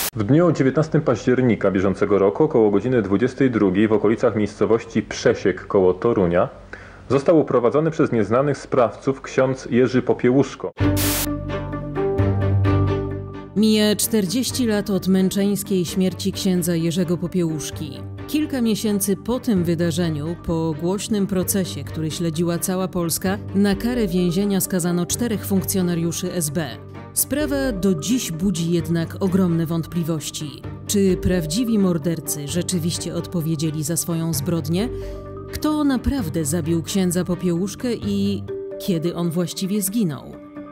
W dniu 19 października bieżącego roku około godziny 22 w okolicach miejscowości Przesiek koło Torunia został uprowadzony przez nieznanych sprawców ksiądz Jerzy Popiełuszko. Mija 40 lat od męczeńskiej śmierci księdza Jerzego Popiełuszki. Kilka miesięcy po tym wydarzeniu, po głośnym procesie, który śledziła cała Polska, na karę więzienia skazano 4 funkcjonariuszy SB. Sprawa do dziś budzi jednak ogromne wątpliwości. Czy prawdziwi mordercy rzeczywiście odpowiedzieli za swoją zbrodnię? Kto naprawdę zabił księdza Popiełuszkę i kiedy on właściwie zginął?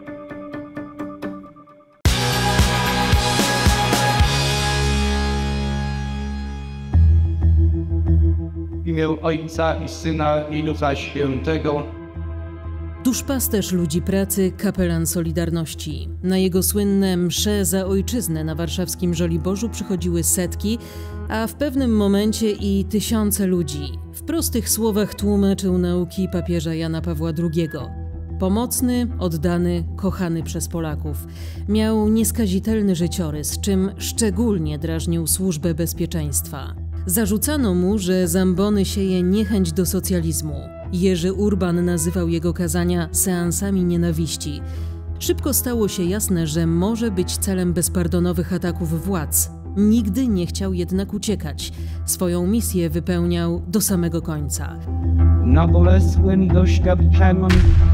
W imię Ojca i Syna i Ducha Świętego. Duszpasterz ludzi pracy, kapelan Solidarności. Na jego słynne msze za ojczyznę na warszawskim Żoliborzu przychodziły setki, a w pewnym momencie i tysiące ludzi. W prostych słowach tłumaczył nauki papieża Jana Pawła II. Pomocny, oddany, kochany przez Polaków. Miał nieskazitelny życiorys, czym szczególnie drażnił służbę bezpieczeństwa. Zarzucano mu, że Zambony sieje niechęć do socjalizmu. Jerzy Urban nazywał jego kazania seansami nienawiści. Szybko stało się jasne, że może być celem bezpardonowych ataków władz. Nigdy nie chciał jednak uciekać. Swoją misję wypełniał do samego końca. Na bolesnym doświadczeniu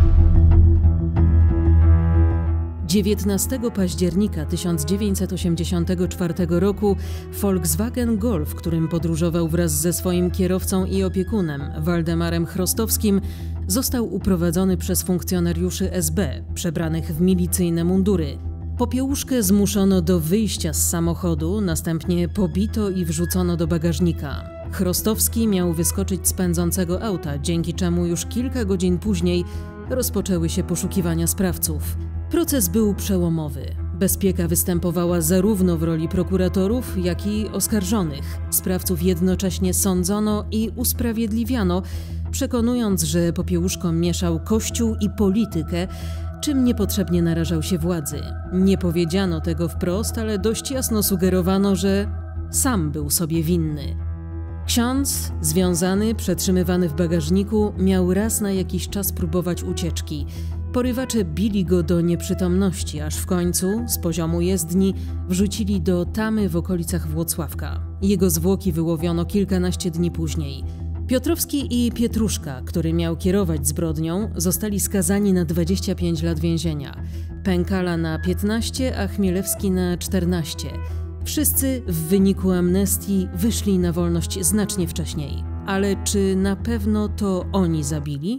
19 października 1984 roku Volkswagen Golf, którym podróżował wraz ze swoim kierowcą i opiekunem, Waldemarem Chrostowskim, został uprowadzony przez funkcjonariuszy SB, przebranych w milicyjne mundury. Popiełuszkę zmuszono do wyjścia z samochodu, następnie pobito i wrzucono do bagażnika. Chrostowski miał wyskoczyć z pędzącego auta, dzięki czemu już kilka godzin później rozpoczęły się poszukiwania sprawców. Proces był przełomowy. Bezpieka występowała zarówno w roli prokuratorów, jak i oskarżonych. Sprawców jednocześnie sądzono i usprawiedliwiano, przekonując, że Popiełuszko mieszał Kościół i politykę, czym niepotrzebnie narażał się władzy. Nie powiedziano tego wprost, ale dość jasno sugerowano, że sam był sobie winny. Ksiądz, związany, przetrzymywany w bagażniku, miał raz na jakiś czas próbować ucieczki. Porywacze bili go do nieprzytomności, aż w końcu, z poziomu jezdni, wrzucili do tamy w okolicach Włocławka. Jego zwłoki wyłowiono kilkanaście dni później. Piotrowski i Pietruszka, który miał kierować zbrodnią, zostali skazani na 25 lat więzienia. Pękala na 15, a Chmielewski na 14. Wszyscy w wyniku amnestii wyszli na wolność znacznie wcześniej. Ale czy na pewno to oni zabili?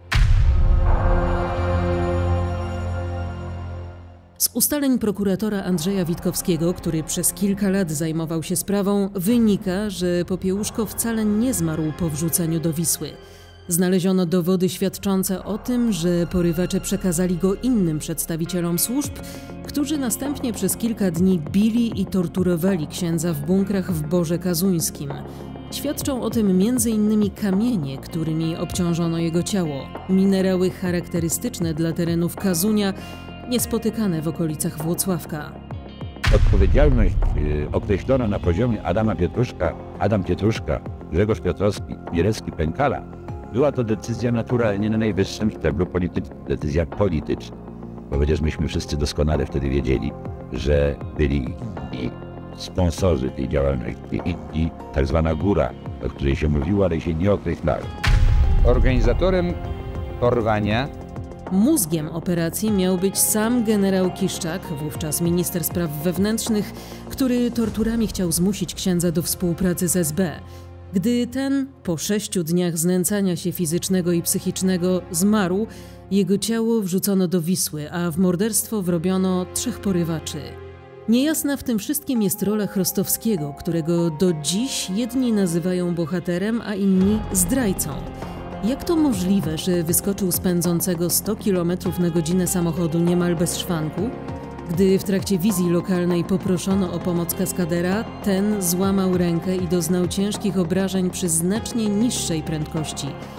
Z ustaleń prokuratora Andrzeja Witkowskiego, który przez kilka lat zajmował się sprawą, wynika, że Popiełuszko wcale nie zmarł po wrzuceniu do Wisły. Znaleziono dowody świadczące o tym, że porywacze przekazali go innym przedstawicielom służb, którzy następnie przez kilka dni bili i torturowali księdza w bunkrach w Borze Kazuńskim. Świadczą o tym m.in. kamienie, którymi obciążono jego ciało, minerały charakterystyczne dla terenów Kazunia, niespotykane w okolicach Włocławka. Odpowiedzialność określono na poziomie Adam Pietruszka, Grzegorz Piotrowski, Mierecki, Pękala. Była to decyzja naturalnie na najwyższym szczeblu politycznym, decyzja polityczna. Bo przecież myśmy wszyscy doskonale wtedy wiedzieli, że byli i sponsorzy tej działalności i tak zwana góra, o której się mówiło, ale się nie określało. Organizatorem porwania Mózgiem operacji miał być sam generał Kiszczak, wówczas minister spraw wewnętrznych, który torturami chciał zmusić księdza do współpracy z SB. Gdy ten, po 6 dniach znęcania się fizycznego i psychicznego, zmarł, jego ciało wrzucono do Wisły, a w morderstwo wrobiono 3 porywaczy. Niejasna w tym wszystkim jest rola Chrostowskiego, którego do dziś jedni nazywają bohaterem, a inni zdrajcą. Jak to możliwe, że wyskoczył z pędzącego 100 km na godzinę samochodu niemal bez szwanku? Gdy w trakcie wizji lokalnej poproszono o pomoc kaskadera, ten złamał rękę i doznał ciężkich obrażeń przy znacznie niższej prędkości.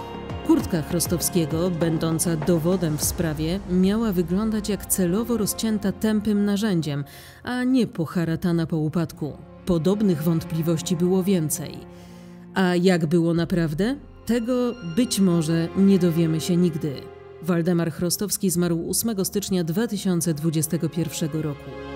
Kurtka Chrostowskiego, będąca dowodem w sprawie, miała wyglądać jak celowo rozcięta tępym narzędziem, a nie poharatana po upadku. Podobnych wątpliwości było więcej. A jak było naprawdę? Tego być może nie dowiemy się nigdy. Waldemar Chrostowski zmarł 8 stycznia 2021 roku.